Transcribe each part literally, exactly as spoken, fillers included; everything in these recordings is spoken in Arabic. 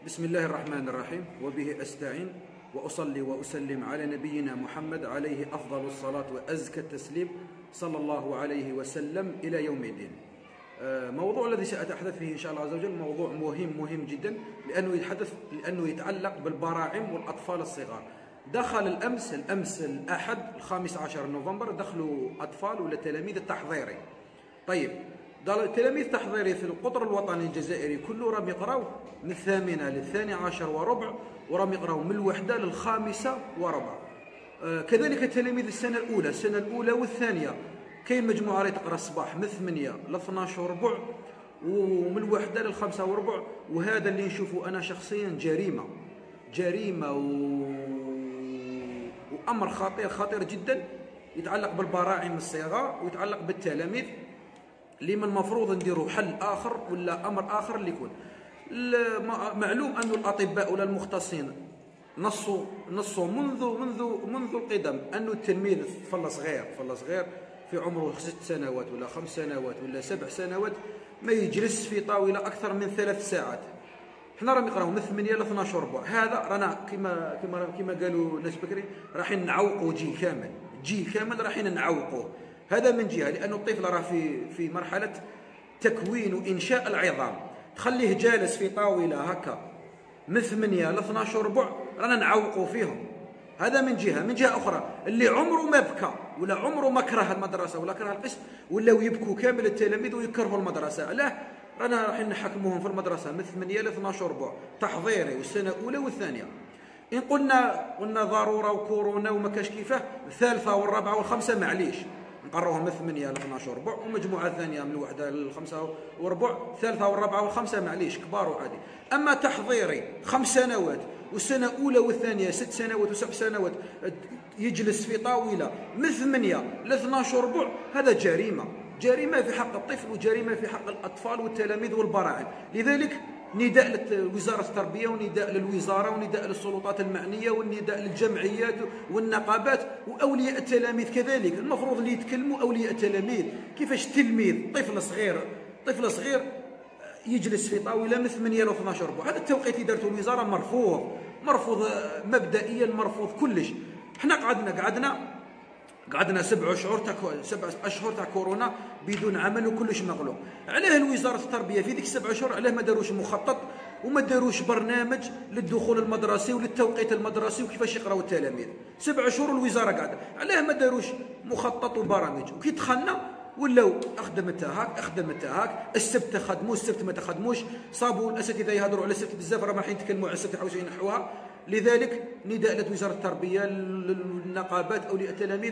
بسم الله الرحمن الرحيم، وبه أستعين وأصلي وأسلم على نبينا محمد عليه أفضل الصلاة وأزكى التسليم صلى الله عليه وسلم إلى يوم الدين. موضوع الذي سأتحدث فيه إن شاء الله عز وجل موضوع مهم مهم جدا، لأنه يتحدث لأنه يتعلق بالبراعم والأطفال الصغار. دخل الأمس الأمس الأحد الخامس عشر نوفمبر دخلوا أطفال ولا تلاميذ التحضيري. طيب تلاميذ تحضيري في القطر الوطني الجزائري كله راهم يقراو من الثامنة للثاني عشر وربع، وراهم يقراو من الوحدة للخامسة وربع. آه كذلك تلاميذ السنة الأولى السنة الأولى والثانية كاين مجموعة راهي تقرا الصباح من ثمانية ل اثناش وربع ومن الوحدة للخمسة وربع، وهذا اللي نشوفه أنا شخصيا جريمة جريمة و... وأمر خطير خطير جدا يتعلق بالبراعم الصغار ويتعلق بالتلاميذ، اللي من المفروض نديروا حل آخر ولا أمر آخر اللي يكون. معلوم أن الأطباء ولا المختصين نصوا نصوا منذ منذ منذ القدم أن التلميذ طفل صغير طفل صغير في عمره ست سنوات ولا خمس سنوات ولا سبع سنوات ما يجلس في طاولة أكثر من ثلاث ساعات. حنا راهم يقراو من ثمانية ل اثناش وربع، هذا رانا كما كما كما قالوا الناس بكري رايحين نعوقوا جيل كامل جيل كامل رايحين نعوقوه. هذا من جهة، لأن الطفل راه في في مرحلة تكوين وإنشاء العظام، تخليه جالس في طاولة هكا من ثمانية ل اثناش وربع رانا نعوقوا فيهم. هذا من جهة. من جهة أخرى اللي عمره ما بكى ولا عمره ما كره المدرسة ولا كره القسم ولاو يبكوا كامل التلاميذ ويكرهوا المدرسة. علاه؟ رانا رايحين نحكموهم في المدرسة من ثمانية ل اثناش وربع تحضيري والسنة الأولى والثانية. إن قلنا قلنا ضرورة وكورونا وما كاش كيفاه، الثالثة والرابعة والخمسة معليش نقروهم من ثمانية ل اثناش وربع، ومجموعة ثانية من الوحدة للخمسة وربع، الثالثة والرابعة والخمسة معليش كبار وعادي. أما تحضيري خمس سنوات والسنة الأولى والثانية ست سنوات وسبع سنوات يجلس في طاولة من ثمانية ل اثناش وربع، هذا جريمة جريمة في حق الطفل وجريمة في حق الأطفال والتلاميذ والبراعم. لذلك نداء لوزارة التربية ونداء للوزارة ونداء للسلطات المعنية ونداء للجمعيات والنقابات وأولياء التلاميذ كذلك. المفروض اللي يتكلموا أولياء التلاميذ، كيفاش تلميذ طفل صغير طفل صغير يجلس في طاولة من ثمانية ل اثناش وربع. هذا التوقيت اللي دارته الوزارة مرفوض مرفوض مبدئيا مرفوض كلش. احنا قعدنا قعدنا قعدنا سبع اشهر تاع سبع اشهر تاع كورونا بدون عمل وكلش مغلوق. علاه الوزاره التربيه في ذيك السبع اشهر علاه ما داروش مخطط وما داروش برنامج للدخول المدرسي وللتوقيت المدرسي وكيفاش يقراو التلاميذ؟ سبع شهور الوزاره قاعده، علاه ما داروش مخطط وبرامج؟ وكي دخلنا ولاو اخدمتها هاك اخدمتها هاك، السبت خدموا السبت ما تخدموش، صابوا الاساتذه يهضروا على السبت بزاف راهم رايحين يتكلموا على السبت يحاولوا ينحوها. لذلك نداء لوزاره التربيه للنقابات اولياء التلاميذ،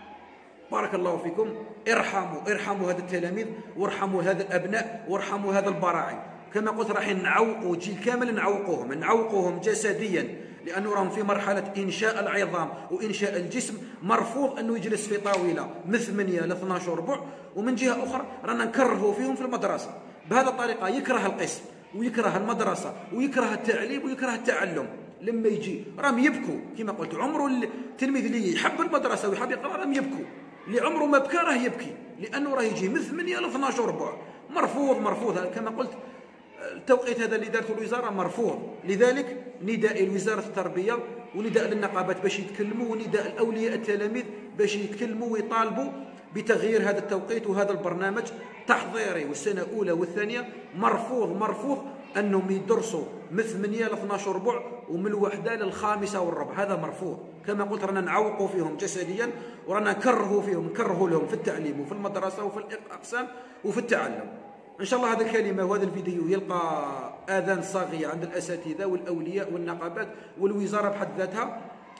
بارك الله فيكم، ارحموا ارحموا هذا التلاميذ وارحموا هذا الابناء وارحموا هذا البراعم. كما قلت رايحين نعوقوا جيل كامل، نعوقوهم نعوقوهم جسديا، لانه راهم في مرحله انشاء العظام وانشاء الجسم. مرفوض انه يجلس في طاوله من ثمانية ل اثناش وربع. ومن جهه اخرى رانا نكرهوا فيهم في المدرسه بهذه الطريقه، يكره القسم ويكره المدرسه ويكره التعليم ويكره التعلم. لما يجي راهم يبكوا كما قلت، عمره التلميذ اللي يحب المدرسه ويحب يقرا راهم يبكوا، اللي عمره ما بكى راه يبكي، لانه راه يجي من ثمانية ل اثناش وربع. مرفوض مرفوض كما قلت. التوقيت هذا اللي دارته الوزاره مرفوض. لذلك نداء لوزاره التربيه ونداء للنقابات باش يتكلموا ونداء لاولياء التلاميذ باش يتكلموا ويطالبوا بتغيير هذا التوقيت وهذا البرنامج تحضيري والسنه الاولى والثانيه. مرفوض مرفوض انهم يدرسوا من ثمانية ل اثناش وربع ومن الوحده للخامسه والربع، هذا مرفوض. كما قلت رانا نعوقوا فيهم جسديا ورانا نكرهوا فيهم نكرهوا لهم في التعليم وفي المدرسه وفي الاقسام وفي التعلم. ان شاء الله هذه الكلمه وهذا الفيديو يلقى اذان صاغيه عند الاساتذه والاولياء والنقابات والوزاره بحد ذاتها.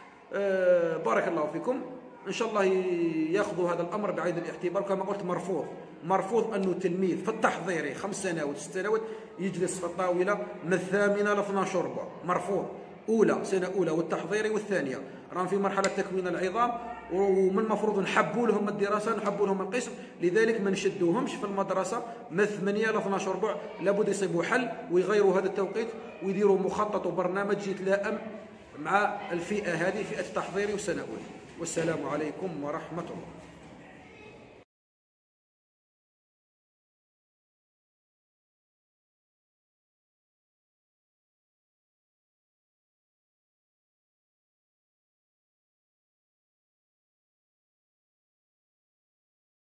أه بارك الله فيكم. ان شاء الله ياخذوا هذا الامر بعين الاعتبار. كما قلت مرفوض مرفوض انه تلميذ في التحضيري خمس سنوات ست سنوات يجلس في الطاوله من الثامنه ل اثناش وربع. مرفوض. اولى سنه اولى والتحضيري والثانيه راهم في مرحله تكوين العظام، ومن المفروض نحبوا لهم الدراسه نحبوا لهم القسم. لذلك ما نشدوهمش في المدرسه من ثمانية ل اثناش وربع. لابد يصيبوا حل ويغيروا هذا التوقيت ويديروا مخطط وبرنامج يتلائم مع الفئه هذه، فئه التحضيري والسنه الاولى. والسلام عليكم ورحمه الله.